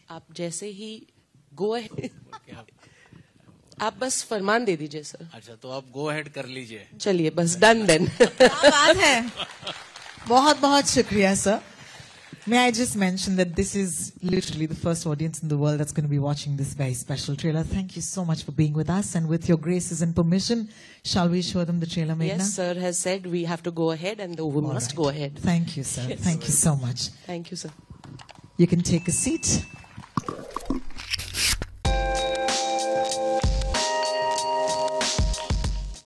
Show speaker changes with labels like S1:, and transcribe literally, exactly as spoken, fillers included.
S1: आप जैसे ही go ahead, आप बस फरमान दे दीजिए सर.
S2: अच्छा, तो आप गो अहेड कर लीजिए.
S1: चलिए, बस डन देन.
S3: बात है. बहुत बहुत शुक्रिया sir. May I just mention that this is literally the first audience in the world that's going to be watching this very special trailer. Thank you so much for being with us. And with your graces and permission, shall we show them the trailer, Meghna?
S1: Yes, sir has said we have to go ahead and we
S3: All
S1: must
S3: right.
S1: go ahead.
S3: Thank you, sir.
S1: Yes.
S3: Thank you so much.
S1: Thank you, sir.
S3: You can take a seat.